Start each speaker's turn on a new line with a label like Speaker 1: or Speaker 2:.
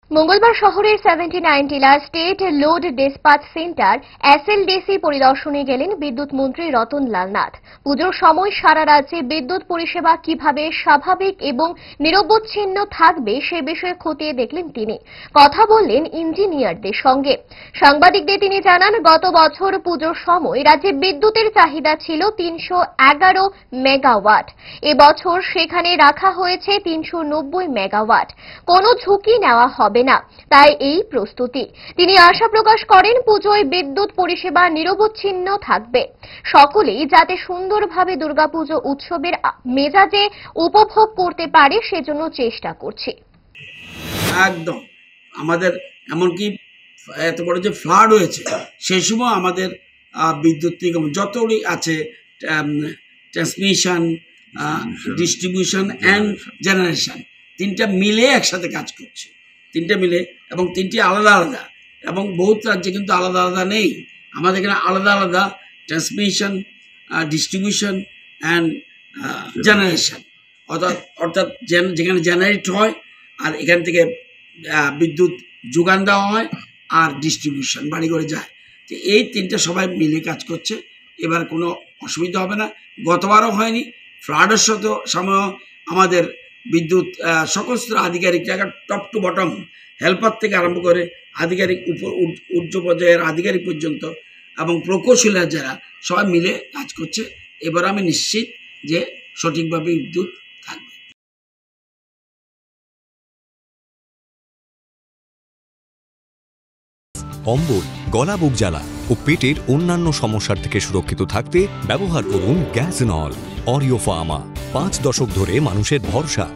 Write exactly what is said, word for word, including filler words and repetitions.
Speaker 1: মঙ্গলবার শহরের seventy nine টিলা state load dispatch centre SLDC পরিদর্শনে গেলেন বিদ্যুৎ মন্ত্রী রতন লাল নাথ। পুজোর সময় সারা রাজ্যে বিদ্যুৎ পরিষেবা কিভাবে স্বাভাবিক এবং নিরবচ্ছিন্ন থাকবে সে বিষয়ে খতিয়ে দেখলেন তিনি। কথা বললেন ইঞ্জিনিয়ারদের সঙ্গে। সাংবাদিকদের তিনি জানান, গত বছর পুজোর সময় রাজ্যে বিদ্যুতের চাহিদা ছিল তিনশো এগারো মেগাওয়াট। এবছর সেখানে রাখা হয়েছে তিনশো নব্বই মেগাওয়াট। কোনো ঝুঁকি নেওয়া হবে না, তাই এই প্রস্তুতি। তিনি আশা প্রকাশ করেন, পুজোয় বিদ্যুৎ পরিষেবা নিরবচ্ছিন্ন থাকবে। সকলেই যাতে সুন্দরভাবে দুর্গাপুজো উৎসবের মেজাজে উপভোগ করতে পারে সেজন্য চেষ্টা করছি।
Speaker 2: একদম আমাদের এমনকি এত বড় যে ফ্লাড হয়েছে সেই সময় আমাদের বিদ্যুৎ নিগম যতই আছে, ট্রান্সমিশন, ডিস্ট্রিবিউশন অ্যান্ড জেনারেশন, তিনটা মিলে একসাথে কাজ করছে। তিনটে মিলে এবং তিনটি আলাদা আলাদা, এবং বহুত রাজ্যে কিন্তু আলাদা আলাদা নেই। আমাদের এখানে আলাদা আলাদা ট্রান্সমিশন, ডিস্ট্রিবিউশন অ্যান্ড জেনারেশন, অর্থাৎ অর্থাৎ যেখানে জেনারেট হয় আর এখান থেকে বিদ্যুৎ যোগান দেওয়া হয় আর ডিস্ট্রিবিউশন বাড়ি করে যায়। তো এই তিনটা সবাই মিলে কাজ করছে, এবার কোনো অসুবিধা হবে না। গতবারও হয়নি। ফ্লাডের সাথে সময় আমাদের বিদ্যুৎ সমস্ত আধিকারিক জায়গা টপ টু বটম, হেল্পার থেকে আরম্ভ করে আধিকারিক উপর উচ্চ পর্যায়ের আধিকারিক পর্যন্ত এবং প্রকৌশলীরা যারা সবাই মিলে কাজ করছে। এবার আমি নিশ্চিত যে সঠিকভাবে বিদ্যুৎ থাকবে।
Speaker 3: অম্বল, গলা, বুক জ্বালা ও পেটের অন্যান্য সমস্যার থেকে সুরক্ষিত থাকতে ব্যবহার করুন গ্যাসনল। অরিও ফার্মা, পাঁচ দশক ধরে মানুষের ভরসা।